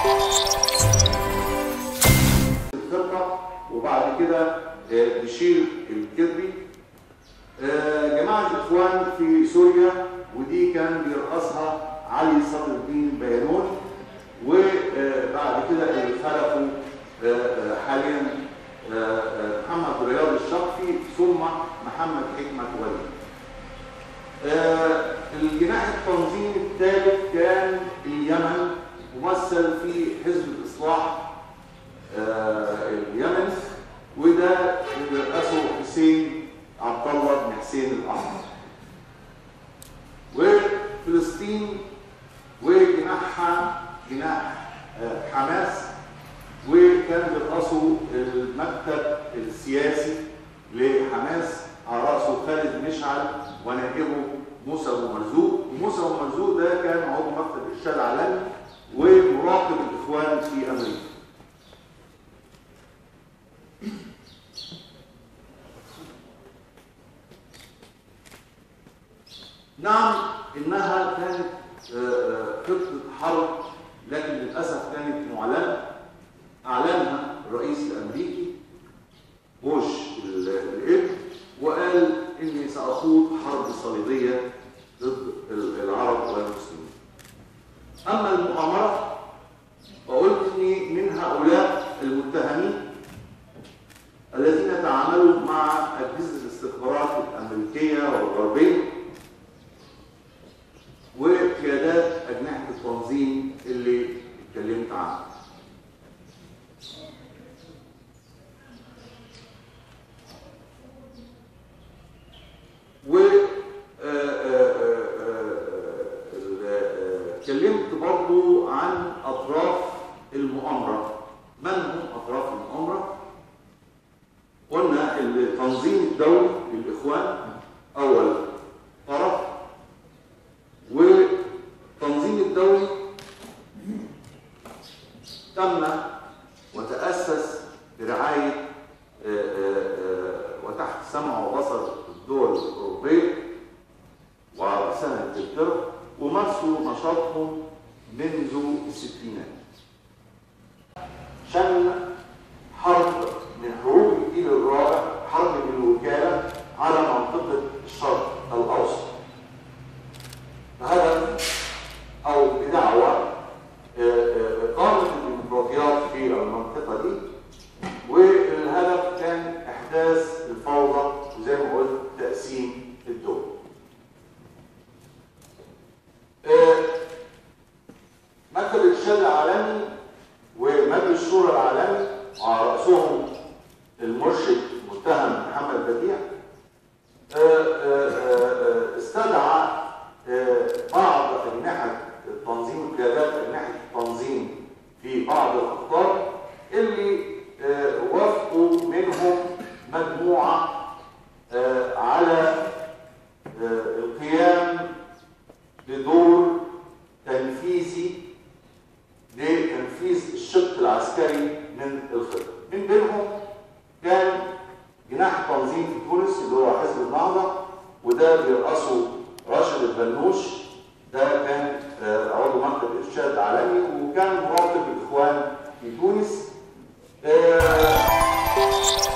الفرقه وبعد كده بشير الكربي. جماعه الاخوان في سوريا ودي كان بيرأسها علي صدر الدين بيانون، وبعد كده اللي خلفوا حاليا محمد رياض الشقفي ثم محمد حكمة ولي. الجناح التنظيمي الثالث كان اليمن، ممثل في حزب الإصلاح اليمني، وده بيرأسه حسين عبد الله بن حسين الأحمر. وفلسطين وجناحها جناح حماس، وكان بيرأسه المكتب السياسي لحماس على رأسه خالد مشعل ونائبه موسى أبو مرزوق. وموسى أبو مرزوق ده كان عضو مكتب الإرشاد العالمي ومراقب الإخوان في أمريكا. نعم إنها كانت خطة حرب، لكن للأسف كانت معلنة، أعلنها الرئيس الأمريكي بوش الابن وقال إني سأخوض حرب صليبية ضد العرب والمسلمين. أما المؤامرة فقلت إني من هؤلاء المتهمين الذين تعاملوا مع أجهزة الاستخبارات الأمريكية والغربية وقيادات أجنحة التنظيم اللي اتكلمت عنها. اتكلمت برضو عن أطراف المؤامرة. من هم أطراف المؤامرة؟ قلنا التنظيم الدولي للإخوان أول طرف، والتنظيم الدولي تم وتأسس برعاية وتحت سمع وبصر الدول الأوروبية وعلى رأسها إنجلترا، ومارسوا نشاطهم منذ الستينات. شن حرب من حروب الجيل الرابع، حرب بالوكالة على منطقة الشرق الأوسط، بهدف أو بدعوة إقامة الديمقراطيات في المنطقة دي، والهدف كان إحداث الفوضى وزي ما قلت تقسيم الدول. مكتب الإرشاد العالمي ومجلس الشورى العالمي على رأسهم المرشد المتهم محمد بديع استدعى بعض أجنحة التنظيم وقيادات أجنحة التنظيم في بعض الأقطار اللي وافقوا منهم مجموعة على القيام بدور تنفيذي لتنفيذ الشق العسكري من الخطة. من بينهم كان جناح التنظيم في تونس اللي هو حزب النهضة، وده بيرأسه راشد البنوش، ده كان عضو مكتب الإرشاد العالمي وكان مراقب الإخوان في تونس.